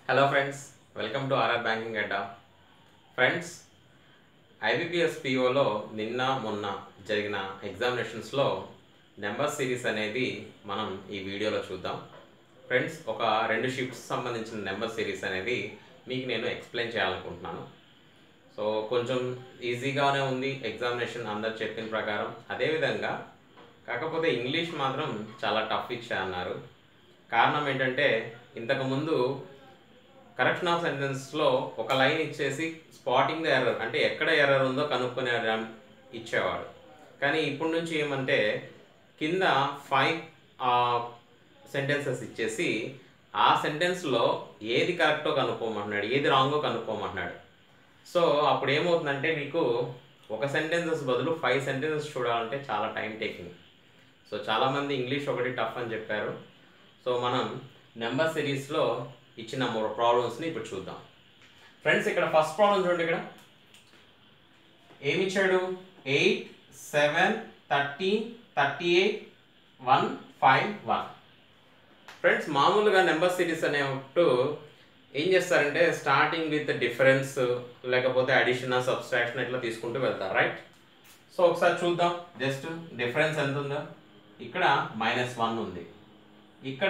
Hello friends, welcome to RR banking Adda. Friends, IBPS పిఓలో నిన్న మొన్న జరిగిన ఎగ్జామినేషన్స్లో నెంబర్ సిరీస్ అనేది మనం ఈ వీడియోలో చూద్దాం. ఫ్రెండ్స్, ఒక 2 షిఫ్ట్స్ సంబంధించిన నెంబర్ సిరీస్ అనేది మీకు నేను ఎక్స్ప్లెయిన్ చేయాలనుకుంటున్నాను. సో కొంచెం ఈజీగానే ఉంది ఎగ్జామినేషన్ అందరు చెప్పిన ప్రకారం. అదేవిధంగా కాకపోతే ఇంగ్లీష్ మాత్రం చాలా టఫ్ ఇచ్చారన్నారు. కారణం ఏంటంటే ఇంతకుముందు కరెక్షన్ ఆఫ్ సెంటెన్స్లో ఒక లైన్ ఇచ్చేసి స్పాటింగ్ ద ఎర్రర్, అంటే ఎక్కడ ఎర్రర్ ఉందో కనుక్కునే ఇచ్చేవాడు. కానీ ఇప్పటి నుంచి ఏమంటే కింద 5 సెంటెన్సెస్ ఇచ్చేసి ఆ సెంటెన్స్లో ఏది కరెక్టో కనుక్కోమంటున్నాడు, ఏది రాంగో కనుక్కోమంటున్నాడు. సో అప్పుడు ఏమవుతుందంటే మీకు ఒక సెంటెన్సెస్ బదులు 5 సెంటెన్సెస్ చూడాలంటే చాలా టైం టేకింగ్. సో చాలామంది ఇంగ్లీష్ ఒకటి టఫ్ అని చెప్పారు. సో మనం నెంబర్ సిరీస్లో ఇచ్చిన 3 ప్రాబ్లమ్స్ని ఇప్పుడు చూద్దాం. ఫ్రెండ్స్, ఇక్కడ ఫస్ట్ ప్రాబ్లం చూడండి. ఇక్కడ ఏమి ఇచ్చాడు? 8, 7, 13, 38, 1, 5, 1. ఫ్రెండ్స్, మామూలుగా నెంబర్ సిరీస్ అనేప్పుడు ఏం చేస్తారంటే స్టార్టింగ్ విత్ డిఫరెన్స్ లేకపోతే అడిషన్ సబ్స్ట్రాక్షన్ ఇట్లా తీసుకుంటూ వెళ్తారు, రైట్? సో ఒకసారి చూద్దాం. జస్ట్ డిఫరెన్స్ ఎంత ఉందో. ఇక్కడ -1 ఉంది, ఇక్కడ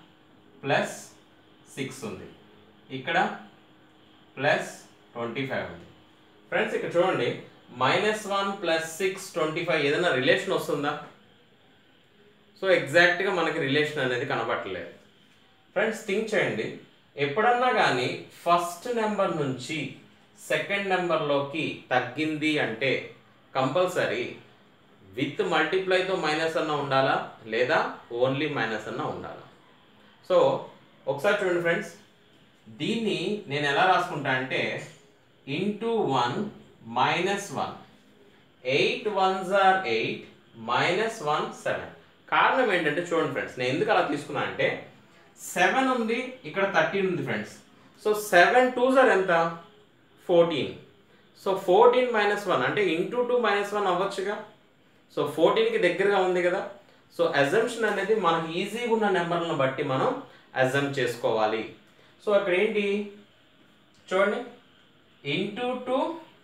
+6 ఉంది, ఇక్కడ +25 ఉంది. ఫ్రెండ్స్, ఇక్కడ చూడండి, -1 + 6 25 ఏదైనా రిలేషన్ వస్తుందా? సో ఎగ్జాక్ట్గా మనకి రిలేషన్ అనేది కనబడట్లేదు. ఫ్రెండ్స్, థింక్ చేయండి. ఎప్పుడన్నా కానీ ఫస్ట్ నెంబర్ నుంచి సెకండ్ నెంబర్లోకి తగ్గింది అంటే కంపల్సరీ విత్ మల్టిప్లైతో మైనస్ అన్న ఉండాలా, లేదా ఓన్లీ మైనస్ అన్న ఉండాలా? సో ఒకసారి చూడండి ఫ్రెండ్స్, దీన్ని నేను ఎలా రాసుకుంటా అంటే ఇంటూ 1 -1, 8 1s are 8, -1 7. కారణం ఏంటంటే చూడండి ఫ్రెండ్స్, నేను ఎందుకు అలా తీసుకున్నా అంటే 7 ఉంది, ఇక్కడ 13 ఉంది ఫ్రెండ్స్. సో 7 2s are ఎంత? 14. సో 14 -1 అంటే ఇంటూ 2 -1 అవ్వచ్చుగా. సో 14కి దగ్గరగా ఉంది కదా. సో అజంప్షన్ అనేది మనకు ఈజీగా ఉన్న నెంబర్లను బట్టి మనం అజంప్ చేసుకోవాలి. సో అక్కడ ఏంటి చూడండి, ఇంటూ 2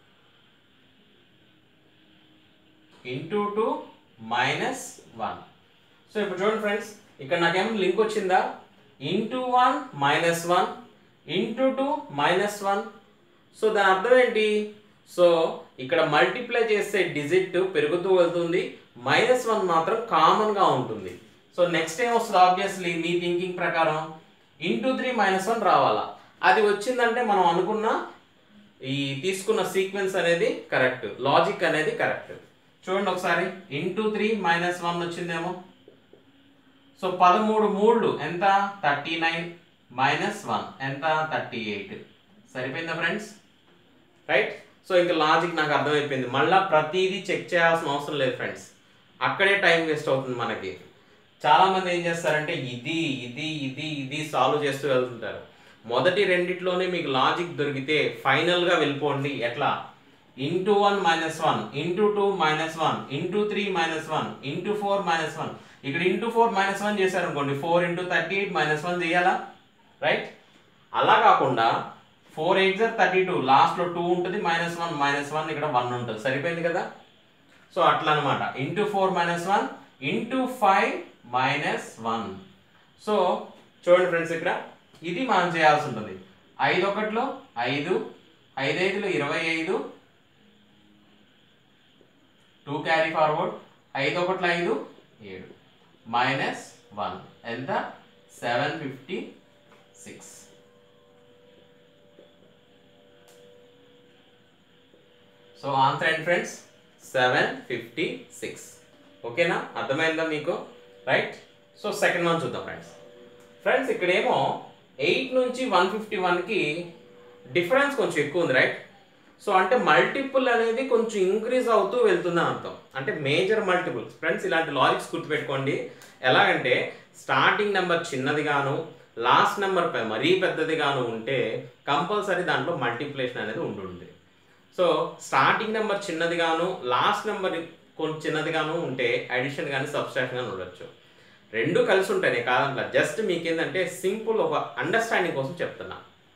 -1. సో ఇప్పుడు చూడండి ఫ్రెండ్స్, ఇక్కడ నాకేమో లింక్ వచ్చిందా? Into 1 -1 into 2 -1. సో దాని అర్థం ఏంటి? సో ఇక్కడ మల్టిప్లై చేస్తే డిజిట్ పెరుగుతూ వెళ్తుంది, -1 మాత్రం కామన్గా ఉంటుంది. సో నెక్స్ట్ ఏం వస్తుంది? ఆబ్వియస్లీ మీ థింకింగ్ ప్రకారం ఇంటూ 3 -1 రావాలా. అది వచ్చిందంటే మనం అనుకున్న ఈ తీసుకున్న సీక్వెన్స్ అనేది కరెక్ట్, లాజిక్ అనేది కరెక్ట్. చూడండి ఒకసారి, ఇంటూ 3 -1 వచ్చిందేమో. సో 13 3 ఎంత? 39 -1 ఎంత? 38. సరిపోయిందా ఫ్రెండ్స్? రైట్? సో ఇంకా లాజిక్ నాకు అర్థమైపోయింది. మళ్ళీ ప్రతిదీ చెక్ చేయాల్సిన అవసరం లేదు ఫ్రెండ్స్, అక్కడే టైం వేస్ట్ అవుతుంది మనకి. చాలామంది ఏం చేస్తారంటే ఇది ఇది ఇది ఇది సాల్వ్ చేస్తూ వెళ్తుంటారు. మొదటి రెండిట్లోనే మీకు లాజిక్ దొరికితే ఫైనల్గా వెళ్ళిపోండి. ఎట్లా? Into 1 -1 into 2 -1 into 3 -1 into 4 -1. ఇక్కడ ఇంటూ 4 -1 చేశారనుకోండి, 4 × 38 -1 చేయాలా, రైట్? అలా కాకుండా 4 8s are 32, లాస్ట్లో 2 ఉంటుంది, -1 ఇక్కడ 1 ఉంటుంది. సరిపోయింది కదా. సో అట్లా అనమాట. Into 4 -1 into 5 -1. సో చూడండి ఫ్రెండ్స్, ఇక్కడ ఇది మనం చేయాల్సి ఉంటుంది. 5 1 5, 5 5 25, 2 క్యారీ ఫార్వర్డ్, 5 1 5 7, -1 ఎంత? 756. సో ఆన్సర్ ఏంటి ఫ్రెండ్స్? 756. ఓకేనా? అర్థమైందా మీకు? రైట్? సో సెకండ్ వన్ చూద్దాం ఫ్రెండ్స్. ఫ్రెండ్స్, ఇక్కడేమో 8 నుంచి 151కి డిఫరెన్స్ కొంచెం ఎక్కువ ఉంది, రైట్? సో అంటే మల్టిపుల్ అనేది కొంచెం ఇంక్రీజ్ అవుతూ వెళ్తుందని అర్థం, అంటే మేజర్ మల్టిపుల్స్. ఫ్రెండ్స్, ఇలాంటి లాజిక్స్ గుర్తుపెట్టుకోండి. ఎలాగంటే స్టార్టింగ్ నెంబర్ చిన్నదిగాను లాస్ట్ నెంబర్ మరీ పెద్దదిగాను ఉంటే కంపల్సరీ దాంట్లో మల్టిప్లికేషన్ అనేది ఉంటుంది. సో స్టార్టింగ్ నెంబర్ చిన్నదిగాను లాస్ట్ నెంబర్ కొంచెం చిన్నదిగాను ఉంటే అడిషన్ కానీ సబ్స్ట్రాక్షన్ కానీ ఉండొచ్చు. రెండు కలిసి ఉంటాయి కాదంట. జస్ట్ మీకు ఏంటంటే సింపుల్ ఒక అండర్స్టాండింగ్ కోసం చెప్తున్నా.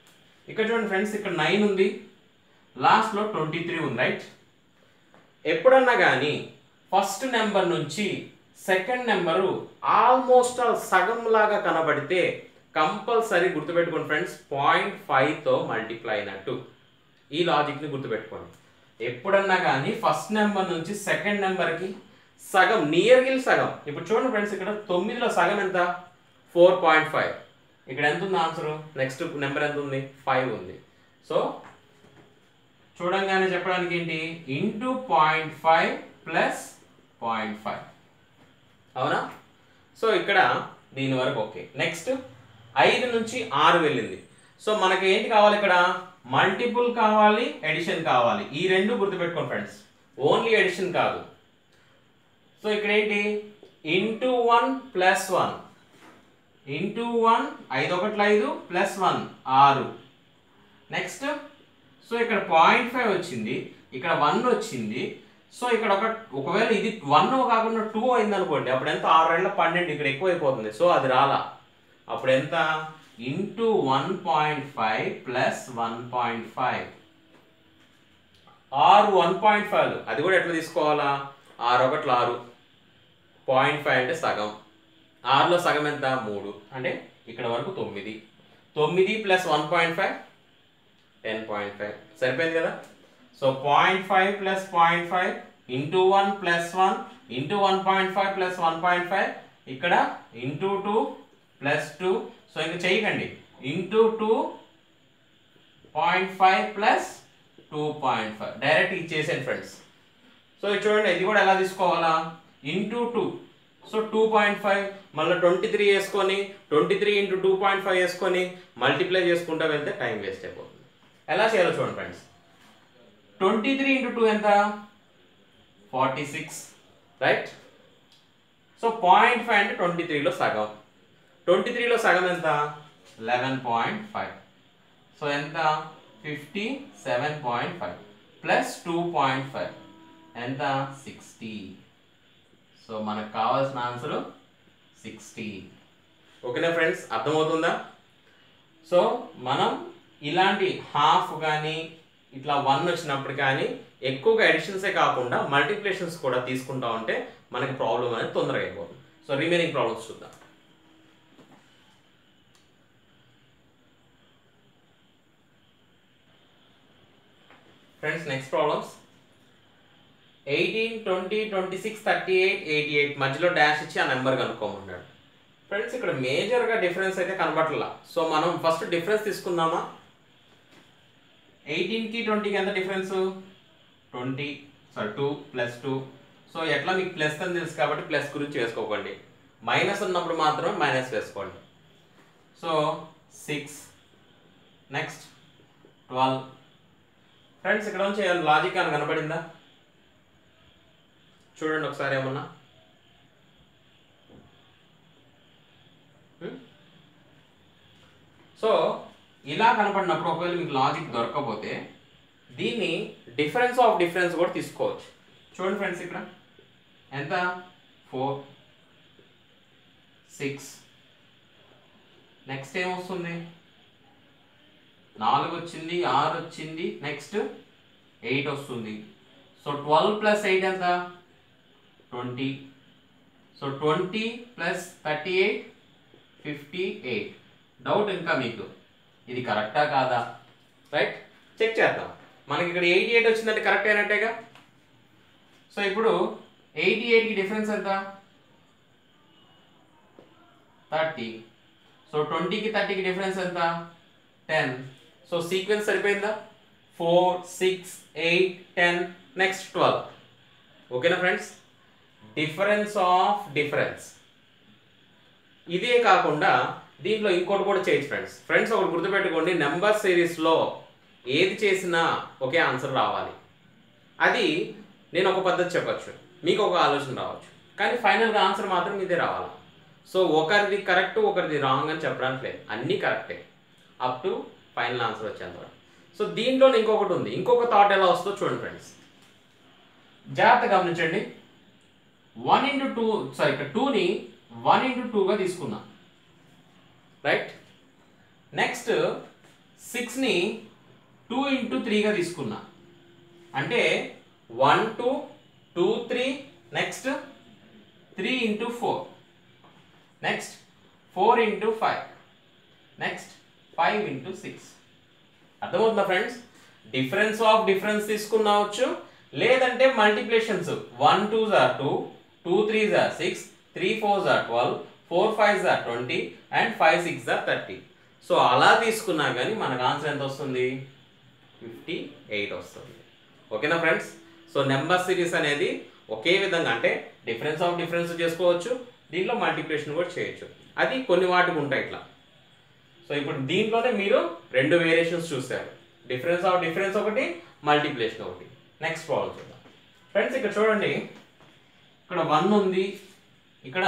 ఇక్కడ చూడండి ఫ్రెండ్స్, ఇక్కడ 9 ఉంది, లాస్ట్లో 23 ఉంది, రైట్? ఎప్పుడన్నా కానీ ఫస్ట్ నెంబర్ నుంచి సెకండ్ నెంబరు ఆల్మోస్ట్ సగం లాగా కనబడితే కంపల్సరీ గుర్తుపెట్టుకోండి ఫ్రెండ్స్, 0.5తో మల్టిప్లై అయినట్టు. ఈ లాజిక్ని గుర్తుపెట్టుకోండి. ఎప్పుడన్నా కానీ ఫస్ట్ నెంబర్ నుంచి సెకండ్ నెంబర్కి సగం, నియర్లీ సగం. ఇప్పుడు చూడండి ఫ్రెండ్స్, ఇక్కడ 9లో సగం ఎంత? 4.5. ఇక్కడ ఎంత ఉంది ఆన్సరు? నెక్స్ట్ నెంబర్ ఎంత ఉంది? 5 ఉంది. సో చూడంగానే చెప్పడానికి ఏంటి? ఇంటూ 0.5 ప్లస్ 0.5, అవునా? సో ఇక్కడ దీని వరకు ఓకే. నెక్స్ట్ 5 నుంచి 6 వెళ్ళింది. సో మనకి ఏంటి కావాలి? ఇక్కడ మల్టిపుల్ కావాలి, ఎడిషన్ కావాలి. ఈ రెండు గుర్తుపెట్టుకోండి ఫ్రెండ్స్, ఓన్లీ ఎడిషన్ కాదు. సో ఇక్కడ ఏంటి? Into 1 plus 1, into 1, 5 1 5 plus 1 6. Next so ఇక్కడ 0.5 వచ్చింది, ఇక్కడ 1 వచ్చింది. సో ఇక్కడ ఒకవేళ ఇది 1 కాకుండా 2 అయింది అనుకోండి, అప్పుడు ఎంత? 6 12, ఇక్కడ ఎక్కువ అయిపోతుంది. సో అది రాలా. అప్పుడు ఎంత? Into 1.5 plus 1.5. 6 1.5, అది కూడా ఎట్లా తీసుకోవాలా? 6 1 6, 0.5 అంటే సగం. 6లో సగం ఎంత? 3, అంటే ఇక్కడ వరకు 9. 9 ప్లస్ 1.5 10.5, సరిపోయింది కదా? So 0.5 plus 0.5 into 1 plus 1 into 1.5 plus 1.5, ఇక్కడ ఇంటూ 2 ప్లస్ 2. సో ఇంకా చేయకండి, ఇంటూ 2.5 ప్లస్ 2.5 డైరెక్ట్ ఇచ్చేసేయండి ఫ్రెండ్స్. సో ఇది చూడండి, ఇది కూడా ఎలా తీసుకోవాలా? ఇంటూ 2. సో 2.5 మళ్ళీ 23 వేసుకొని 23 ఇంటూ 2.5 వేసుకొని మల్టిప్లై చేసుకుంటూ వెళ్తే టైం వేస్ట్ అయిపోతుంది. ఎలా చేయాలో చూడండి ఫ్రెండ్స్. 23 ఇంటూ 2 ఎంత? 46, రైట్? సో 0.5 అంటే 23లో సగం. 23లో సగం ఎంత? 11.5. సో ఎంత? 57.5 ప్లస్ 2.5 ఎంత? 60. సో మనకు కావాల్సిన ఆన్సర్ 60. ఓకేనా ఫ్రెండ్స్, అర్థమవుతుందా? సో మనం ఇలాంటి హాఫ్ కానీ ఇట్లా 1 వచ్చినప్పుడు కానీ ఎక్కువగా ఎడిషన్సే కాకుండా మల్టిప్లికేషన్స్ కూడా తీసుకుంటా ఉంటే మనకి ప్రాబ్లం అనేది తొందరగా అయిపోతుంది. సో రిమైనింగ్ ప్రాబ్లమ్స్ చూద్దాం. ఫ్రెండ్స్ నెక్స్ట్ ప్రాబ్లమ్స్ 18 20 26 38 88 మధ్యలో డాష్ ఇచ్చి ఆ నెంబర్ కనుక్కోమన్నాడు. ఫ్రెండ్స్ ఇక్కడ మేజర్గా డిఫరెన్స్ అయితే కనబడట్లా. సో మనం ఫస్ట్ డిఫరెన్స్ తీసుకుందామా? 18కి 20కి ఎంత డిఫరెన్స్? 2 ప్లస్ 2. సో ఎట్లా మీకు ప్లస్ అని తెలుసు కాబట్టి ప్లస్ గురించి వేసుకోకండి, మైనస్ ఉన్నప్పుడు మాత్రమే మైనస్ వేసుకోండి. So 6, next 12. ఫ్రెండ్స్ ఇక్కడ నుంచి లాజిక్ అని కనబడిందా? చూడండి ఒకసారి ఏమన్నా. సో ఇలా కనపడినప్పుడు ఒకవేళ మీకు లాజిక్ దొరకకపోతే దీన్ని డిఫరెన్స్ ఆఫ్ డిఫరెన్స్ కూడా తీసుకోవచ్చు. చూడండి ఫ్రెండ్స్, ఇక్కడ ఎంత? 4 6, నెక్స్ట్ ఏమొస్తుంది? 4 వచ్చింది, 6 వచ్చింది, నెక్స్ట్ 8 వస్తుంది. సో 12 ప్లస్ 8 ఎంత? 20. So 20 plus 38 58. డౌట్ ఇంకా మీకు ఇది కరెక్టా కాదా? రైట్, చెక్ చేద్దాం. మనకి ఇక్కడ 88 వచ్చిందంటే కరెక్ట్ అయినట్టేగా. సో ఇప్పుడు 88కి డిఫరెన్స్ ఎంత? 30. సో 20కి 30కి డిఫరెన్స్ ఎంత? 10. సో సీక్వెన్స్ సరిపోయిందా? 4 6 8 10, నెక్స్ట్ 12. ఓకేనా ఫ్రెండ్స్? Difference of difference. ఇదే కాకుండా దీంట్లో ఇంకోటి కూడా చేయొచ్చు ఫ్రెండ్స్. ఫ్రెండ్స్ ఒకటి గుర్తుపెట్టుకోండి, నెంబర్ సిరీస్లో ఏది చేసినా ఒకే ఆన్సర్ రావాలి. అది నేను ఒక పద్ధతి చెప్పచ్చు, మీకు ఒక ఆలోచన రావచ్చు, కానీ ఫైనల్గా ఆన్సర్ మాత్రం ఇదే రావాలి. సో ఒకరిది కరెక్ట్ ఒకరిది రాంగ్ అని చెప్పడానికి లేదు, అన్నీ కరెక్టే అప్ టు ఫైనల్ ఆన్సర్ వచ్చేంత వరకు. సో దీంట్లో ఇంకొకటి ఉంది, ఇంకొక థాట్ ఎలా వస్తుందో చూడండి ఫ్రెండ్స్, జాగ్రత్త గమనించండి. 1 into 2, సారీ ఇక్కడ 2ని 1 into 2గా తీసుకున్నాం, రైట్? నెక్స్ట్ 6ని 2 ఇంటూ 3గా తీసుకున్నా అంటే 1 2 2 3 next 3 into 4 next 4 into 5 next 5 into 6 అర్థమవుతుందా ఫ్రెండ్స్? డిఫరెన్స్ ఆఫ్ డిఫరెన్స్ తీసుకున్నావచ్చు లేదంటే multiplications 1 2s are 2 2 3s are 6 3 4s are 12 4 5s are 20 and 5 6s are 30. So అలా తీసుకున్నా కానీ మనకు ఆన్సర్ ఎంత వస్తుంది? 58 వస్తుంది. ఓకేనా ఫ్రెండ్స్? సో నెంబర్ సిరీస్ అనేది ఒకే విధంగా అంటే డిఫరెన్స్ ఆఫ్ డిఫరెన్స్ చేసుకోవచ్చు, దీంట్లో మల్టిప్లికేషన్ కూడా చేయొచ్చు. అది కొన్ని వాటికి ఉంటాయి ఇట్లా. సో ఇప్పుడు దీంట్లోనే మీరు రెండు వేరియేషన్స్ చూసారు, డిఫరెన్స్ ఆఫ్ డిఫరెన్స్ ఒకటి, మల్టిప్లికేషన్ ఒకటి. నెక్స్ట్ ప్రాబ్లం చూద్దాం ఫ్రెండ్స్. ఇక్కడ చూడండి, ఇక్కడ 1 ఉంది, ఇక్కడ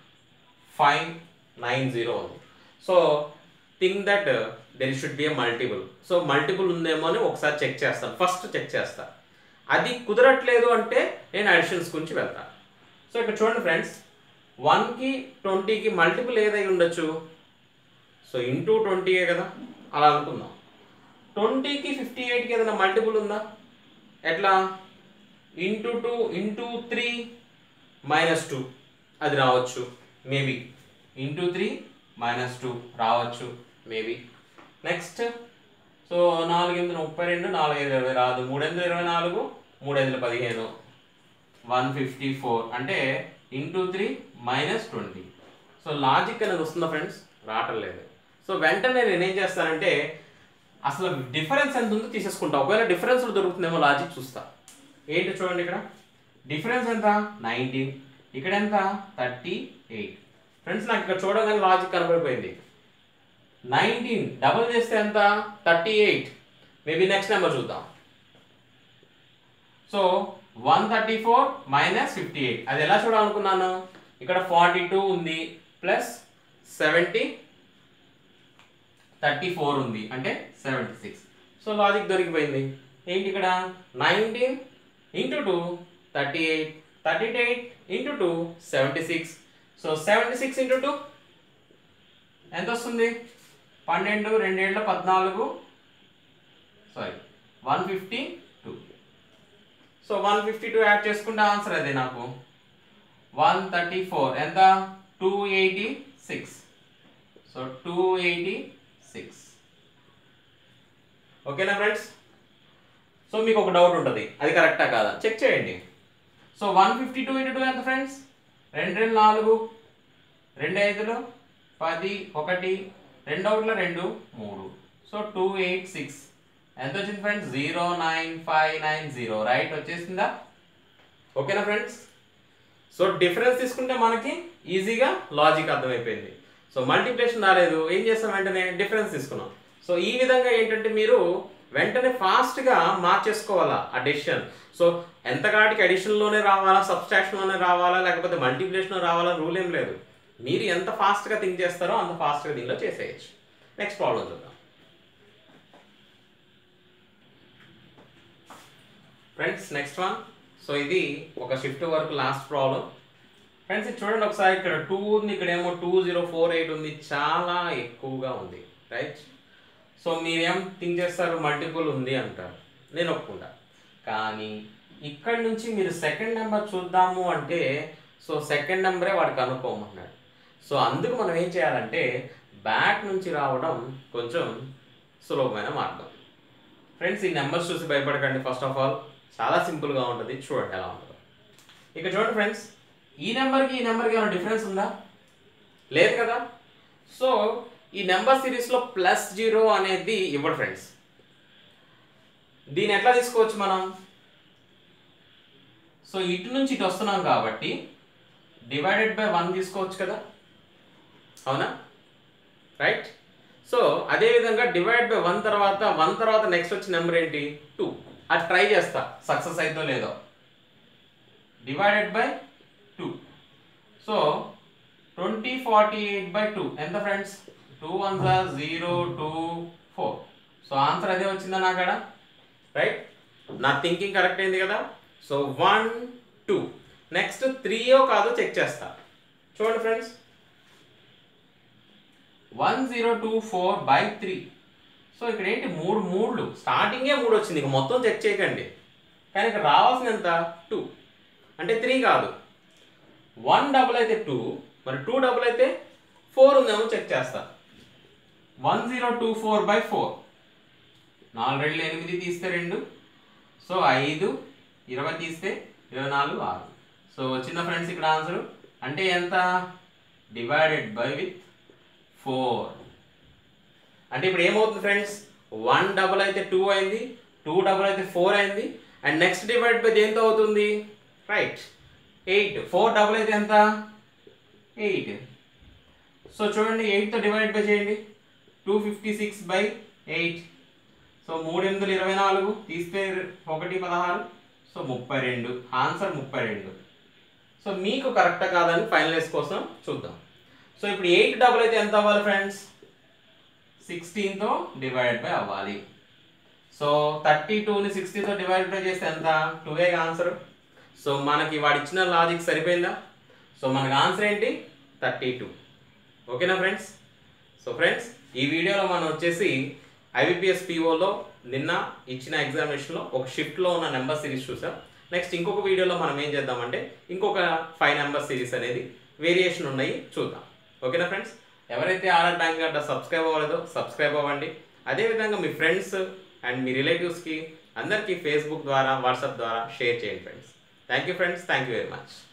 590 ఉంది. So think that there should be a multiple. So multiple ఉందేమో అని ఒకసారి చెక్ చేస్తాను, ఫస్ట్ చెక్ చేస్తాను. అది కుదరట్లేదు అంటే నేను అడిషన్స్ గురించి వెళ్తాను. సో ఇక్కడ చూడండి ఫ్రెండ్స్, 1కి 20కి మల్టిపుల్ ఏదై ఉండొచ్చు? సో ఇంటూ 20ఏ కదా, అలా అనుకుందాం. 20కి 58కి ఏదైనా మల్టిపుల్ ఉందా? ఎట్లా? ఇంటూ 2 ఇంటూ 3 -2 అది రావచ్చు మేబీ. ఇంటూ 3 -2 రావచ్చు మేబీ. నెక్స్ట్ సో 4 8 32 4 5 20 రాదు. 3 8 24 3 5 15 154 అంటే ఇంటూ 3 -20. సో లాజిక్ అనేది వస్తుందా ఫ్రెండ్స్? రావటం లేదు. సో వెంటనే నేను ఏం చేస్తానంటే అసలు డిఫరెన్స్ ఎంత ఉందో తీసేసుకుంటా. ఒకవేళ డిఫరెన్స్ దొరుకుతుందేమో లాజిక్ చూస్తా. ఏంటి చూడండి, ఇక్కడ డిఫరెన్స్ ఎంత? 19. ఇక్కడ ఎంత? 38. ఫ్రెండ్స్ నాకు ఇక్కడ చూడగానే లాజిక్ కనబడిపోయింది. 19 డబుల్ చేస్తే ఎంత? 38. మేబీ నెక్స్ట్ నెంబర్ చూద్దాం. సో 134 -58 అది ఎలా చూడాలనుకున్నాను? ఇక్కడ 42 ఉంది ప్లస్ 70 34 ఉంది అంటే 76. సో లాజిక్ దొరికిపోయింది. ఏంటి ఇక్కడ? 19 ఇంటూ 2 38 38 ఇంటూ 2 76. సో 76 ఇంటూ 2 ఎంత వస్తుంది? 12 2 ఏళ్ళ 14 సారీ 152. సో 152 యాడ్ చేసుకుంటే ఆన్సర్ అదే నాకు 134 ఎంత? 286. సో 286. ఓకేనా ఫ్రెండ్స్? సో మీకు ఒక డౌట్ ఉంటుంది, అది కరెక్టా కాదా చెక్ చేయండి. సో 152 ఇంటూ 2 ఎంత ఫ్రెండ్స్? 2 2 4 2 5 10 1 2 ఒకట్ల 2 3. సో 286 ఎంత వచ్చింది ఫ్రెండ్స్? 09590 రైట్ వచ్చేసిందా? ఓకేనా ఫ్రెండ్స్? సో డిఫరెన్స్ తీసుకుంటే మనకి ఈజీగా లాజిక్ అర్థమైపోయింది. సో మల్టిప్లికేషన్ రాలేదు, ఏం చేస్తాం? వెంటనే డిఫరెన్స్ తీసుకున్నాం. సో ఈ విధంగా ఏంటంటే మీరు వెంటనే ఫాస్ట్గా మార్చేసుకోవాలా ఆ డెసిషన్. సో ఎంతకాటికి అడిషన్లోనే రావాలా, సబ్స్ట్రాక్షన్లోనే రావాలా, లేకపోతే మల్టిప్లికేషన్ రావాలా రూల్ ఏం లేదు. మీరు ఎంత ఫాస్ట్గా థింక్ చేస్తారో అంత ఫాస్ట్గా దీనిలో చేసేయచ్చు. నెక్స్ట్ ప్రాబ్లం చూద్దాం ఫ్రెండ్స్. Next one. సో ఇది ఒక షిఫ్ట్ వరకు లాస్ట్ ప్రాబ్లం ఫ్రెండ్స్. ఇది చూడండి ఒకసారి, ఇక్కడ 2 ఉంది, ఇక్కడ ఏమో 2048 ఉంది, చాలా ఎక్కువగా ఉంది రైట్. సో మీరేం థింక్ చేస్తారు? మల్టిపుల్ ఉంది అంటారు, నేను ఒప్పుకుంటా. కానీ ఇక్కడ నుంచి మీరు సెకండ్ నెంబర్ చూద్దాము అంటే సో సెకండ్ నెంబరే వాడు కనుక్కోమన్నాడు. సో అందుకు మనం ఏం చేయాలంటే బ్యాక్ నుంచి రావడం కొంచెం సులభమైన మార్గం ఫ్రెండ్స్. ఈ నెంబర్స్ చూసి భయపడకండి. ఫస్ట్ ఆఫ్ ఆల్ చాలా సింపుల్గా ఉంటుంది, చూడండి ఎలా ఉంటుందో. ఇక్కడ చూడండి ఫ్రెండ్స్, ఈ నెంబర్కి ఏమైనా డిఫరెన్స్ ఉందా? లేదు కదా. సో ఈ నెంబర్ సిరీస్లో +0 అనేది ఇవ్వడు ఫ్రెండ్స్. దీన్ని ఎట్లా తీసుకోవచ్చు మనం? సో ఇటు నుంచి ఇటు వస్తున్నాం కాబట్టి డివైడెడ్ బై 1 తీసుకోవచ్చు కదా, అవునా రైట్. సో అదేవిధంగా డివైడ్ బై 1 తర్వాత నెక్స్ట్ వచ్చే నెంబర్ ఏంటి? 2. అది ట్రై చేస్తా సక్సెస్ అయితే లేదో. Divided by 2. సో 2048/2 ఎంత friends? 2 1s are 0 2 4. So answer అదే వచ్చిందా నాకడ రైట్. నా థింకింగ్ కరెక్ట్ అయింది కదా. సో 1 2 నెక్స్ట్ 3 కాదో చెక్ చేస్తా. చూడండి ఫ్రెండ్స్, 1024/3. సో ఇక్కడ ఏంటి 3 3లు స్టార్టింగే 3 వచ్చింది, ఇక మొత్తం చెక్ చేయకండి. కానీ ఇక్కడ రావాల్సిన ఎంత 2 అంటే 3 కాదు. 1 డబుల్ అయితే 2, మరి 2 డబుల్ అయితే 4 ఉందేమో చెక్ చేస్తా. 1024/4 4 2 8 తీస్తే 2, సో 5 20 తీస్తే 24 6. సో వచ్చిన ఫ్రెండ్స్ ఇక్కడ ఆన్సర్ అంటే ఎంత డివైడెడ్ బై విత్ 4. అంటే ఇప్పుడు ఏమవుతుంది ఫ్రెండ్స్, 1 డబుల్ అయితే 2 అయింది, 2 డబుల్ అయితే 4 అయింది, అండ్ నెక్స్ట్ డివైడ్ బై దేంతో అవుతుంది రైట్ 8. 4 డబుల్ అయితే ఎంత 8. సో చూడండి 8తో డివైడ్ బై చేయండి 256/8. సో 3 8 24 తీస్తే 1 16, సో 32. ఆన్సర్ 32. సో మీకు కరెక్టా కాదని ఫైనలైజ్ కోసం చూద్దాం. సో ఇప్పుడు 8 డబుల్ అయితే ఎంత అవ్వాలి ఫ్రెండ్స్, 16తో డివైడ్ బై అవ్వాలి. సో 32ని 60తో డివైడ్ బై చేస్తే ఎంత 2 ఆన్సర్. సో మనకి వాడు ఇచ్చిన లాజిక్ సరిపోయిందా? సో మనకి ఆన్సర్ ఏంటి 32. ఓకేనా ఫ్రెండ్స్? సో ఫ్రెండ్స్ ఈ వీడియోలో మనం వచ్చేసి IBPS POలో నిన్న ఇచ్చిన ఎగ్జామినేషన్లో ఒక షిఫ్ట్లో ఉన్న నెంబర్ సిరీస్ చూసాం. నెక్స్ట్ ఇంకొక వీడియోలో మనం ఏం చేద్దామంటే ఇంకొక 5 నెంబర్ సిరీస్ అనేది వేరియేషన్ ఉన్నాయి చూద్దాం. ఓకేనా ఫ్రెండ్స్? ఎవరైతే ఆర్ఆర్ బ్యాంకింగ్ అడ్డా సబ్స్క్రైబ్ అవ్వలేదో సబ్స్క్రైబ్ అవ్వండి. అదేవిధంగా మీ ఫ్రెండ్స్ అండ్ మీ రిలేటివ్స్కి అందరికీ ఫేస్బుక్ ద్వారా వాట్సాప్ ద్వారా షేర్ చేయండి friends. Thank you friends, thank you very much.